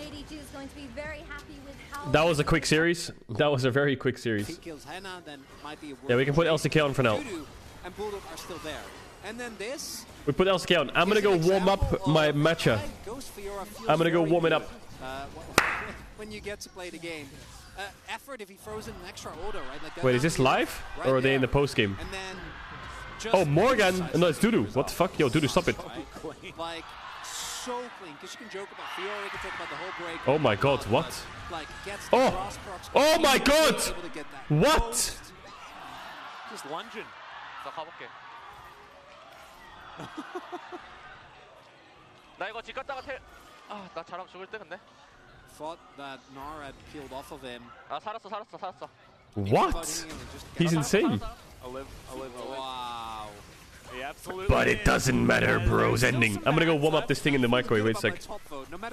That was a quick series. That was a very quick series. Yeah, we can put LCK on for now. We put LCK on. I'm gonna go warm up my matcha. I'm gonna go warm it up. When you get to play the game. Effort if he throws in an extra order, right? Like wait, is this live? Or are they in the post game? Oh, Morgan! No, it's Dudu. What the fuck? Yo, Dudu, stop it. Like, so clean. Because you can joke about Fiora, you can talk about the whole break. Oh my god, what? Like, oh! Oh my god! What? Just lunging. 나 가볼게. 나 이거 집 갔다가 나 잘하면 죽을 때 근데. Thought that Nar had peeled off of him. 살았어. What? He's insane. Wow. But it doesn't matter, bro. It's ending. I'm gonna go warm up this thing in the microwave. Wait a sec.